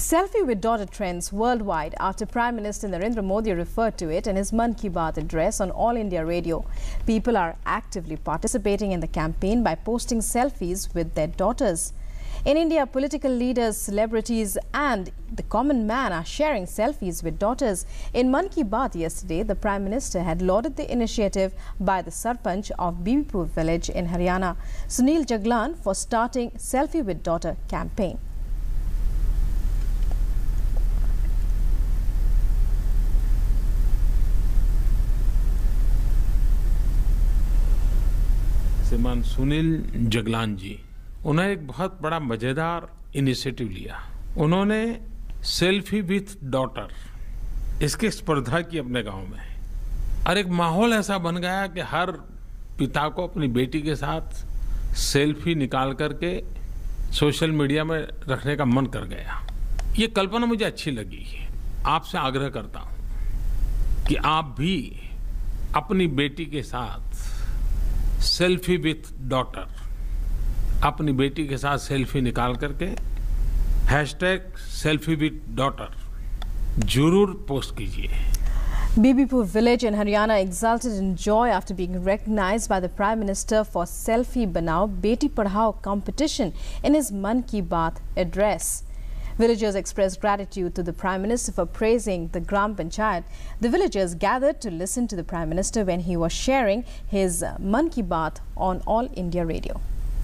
Selfie with daughter trends worldwide after Prime Minister Narendra Modi referred to it in his Mann Ki Baat address on All India Radio. People are actively participating in the campaign by posting selfies with their daughters. In India, political leaders, celebrities and the common man are sharing selfies with daughters. In Mann Ki Baat yesterday, the Prime Minister had lauded the initiative by the Sarpanch of Bibipur village in Haryana, Sunil Jaglan, for starting Selfie with Daughter campaign. श्रीमान सुनील जगलान जी, उन्होंने एक बहुत बड़ा मजेदार initiative लिया। उन्होंने selfie with daughter इसकी स्पर्धा की अपने गांव में, और एक माहौल ऐसा बन गया कि हर पिता को अपनी बेटी के साथ सेल्फी निकाल करके सोशल मीडिया में रखने का मन कर गया। ये कल्पना मुझे अच्छी लगी। आपसे आग्रह करता हूं कि आप भी अपनी बेटी के साथ सेल्फी विथ डॉटर, अपनी बेटी के साथ सेल्फी निकाल करके #सेल्फी विथ डॉटर जरूर पोस्ट कीजिए। Bibipur village in Haryana exulted in joy after being recognized by the Prime Minister for Selfie Banao Beti Padhao competition in his Mann Ki Baat address. Villagers expressed gratitude to the Prime Minister for praising the Gram Panchayat. The villagers gathered to listen to the Prime Minister when he was sharing his Mann Ki Baat on All India Radio.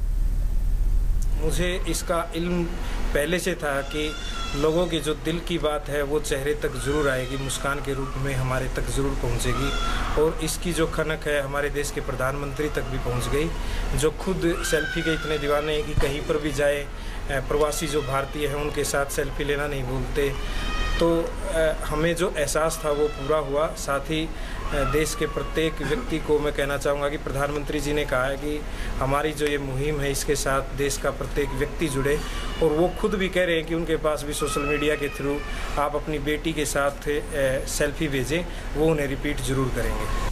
मुझे इसका इल्म पहले से था कि लोगों की जो दिल की बात है वो चेहरे तक ज़रूर आएगी, मुस्कान के रूप में हमारे तक ज़रूर पहुंचेगी। और इसकी जो खनक है हमारे देश के प्रधानमंत्री तक भी पहुंच गई, जो खुद सेल्फी के इतने दीवाने हैं कि कहीं पर भी जाए प्रवासी जो भारतीय हैं उनके साथ सेल्फी लेना नहीं भूलते। तो हमें जो एहसास था वो पूरा हुआ। साथ ही देश के प्रत्येक व्यक्ति को मैं कहना चाहूँगा कि प्रधानमंत्री जी ने कहा है कि हमारी जो ये मुहिम है इसके साथ देश का प्रत्येक व्यक्ति जुड़े, और वो खुद भी कह रहे हैं कि उनके पास भी सोशल मीडिया के थ्रू आप अपनी बेटी के साथ सेल्फी भेजें, वो उन्हें रिपीट ज़रूर करेंगे।